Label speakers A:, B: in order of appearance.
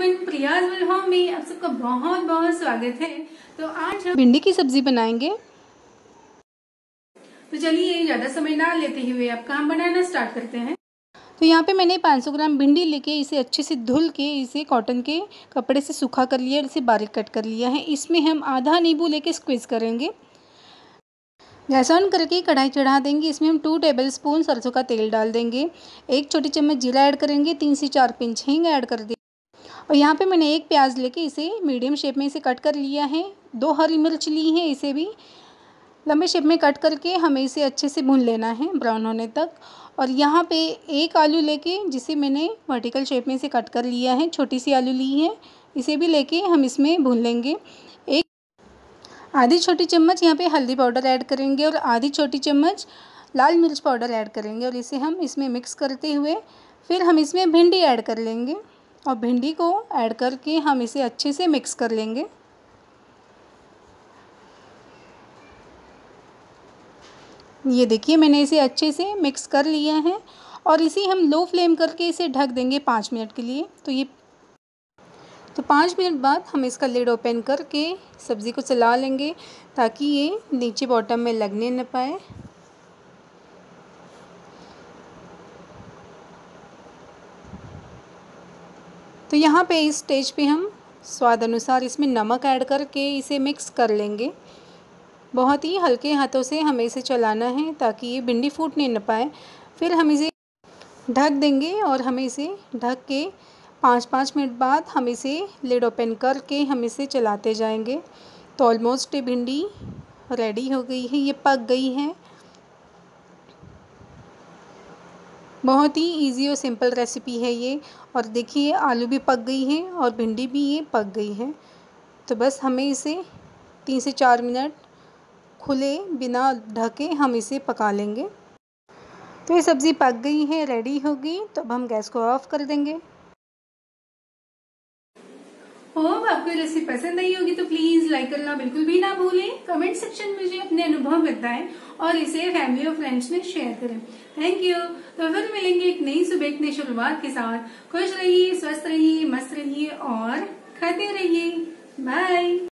A: Everyone, Priya's will home में आप सबका बहुत बहुत स्वागत है। तो आज हम भिंडी की सब्जी बनाएंगे। तो चलिए ज्यादा समय ना लेते हुए अब काम बनाना स्टार्ट करते हैं। तो यहाँ पे मैंने 500 ग्राम भिंडी लेके इसे अच्छे से धुल के इसे कॉटन के कपड़े से सूखा कर लिया और इसे बारीक कट कर लिया है। इसमें हम आधा नींबू लेके स्क्वीज करेंगे। गैस ऑन करके कढ़ाई चढ़ा देंगे। इसमें हम 2 टेबलस्पून सरसों का तेल डाल देंगे। 1 छोटी चम्मच जीरा ऐड करेंगे। 3 से 4 पिंच हींग ऐड कर देंगे। और यहाँ पे मैंने एक प्याज लेके इसे मीडियम शेप में इसे कट कर लिया है। 2 हरी मिर्च ली है, इसे भी लंबे शेप में कट करके हमें इसे अच्छे से भून लेना है ब्राउन होने तक। और यहाँ पे एक आलू लेके जिसे मैंने वर्टिकल शेप में इसे कट कर लिया है, छोटी सी आलू ली है, इसे भी लेके हम इसमें भून लेंगे। एक आधी छोटी चम्मच यहाँ पे हल्दी पाउडर ऐड करेंगे और आधी छोटी चम्मच लाल मिर्च पाउडर ऐड करेंगे और इसे हम इसमें मिक्स करते हुए फिर हम इसमें भिंडी ऐड कर लेंगे और भिंडी को ऐड करके हम इसे अच्छे से मिक्स कर लेंगे। ये देखिए मैंने इसे अच्छे से मिक्स कर लिया है और इसे हम लो फ्लेम करके इसे ढक देंगे 5 मिनट के लिए। तो 5 मिनट बाद हम इसका लिड ओपन करके सब्ज़ी को चला लेंगे ताकि ये नीचे बॉटम में लगने न पाए। तो यहाँ पे इस स्टेज पे हम स्वाद अनुसार इसमें नमक ऐड करके इसे मिक्स कर लेंगे। बहुत ही हल्के हाथों से हमें इसे चलाना है ताकि ये भिंडी फूटने न पाए। फिर हम इसे ढक देंगे और हमें इसे ढक के 5-5 मिनट बाद हम इसे लिड ओपन करके हम इसे चलाते जाएंगे। तो ऑलमोस्ट ये भिंडी रेडी हो गई है, ये पक गई है। बहुत ही इजी और सिंपल रेसिपी है ये। और देखिए आलू भी पक गई है और भिंडी भी ये पक गई है। तो बस हमें इसे 3 से 4 मिनट खुले बिना ढके हम इसे पका लेंगे। तो ये सब्ज़ी पक गई है, रेडी हो गई। तो अब हम गैस को ऑफ कर देंगे। होप आपको रेसिपी पसंद आई होगी तो प्लीज लाइक करना बिल्कुल भी ना भूलें। कमेंट सेक्शन में मुझे अपने अनुभव बताएं और इसे फैमिली और फ्रेंड्स में शेयर करें। Thank you. तो फिर मिलेंगे एक नई सुबह एक नई शुरुआत के साथ। खुश रहिए, स्वस्थ रहिए, मस्त रहिए और खाते रहिए। बाय।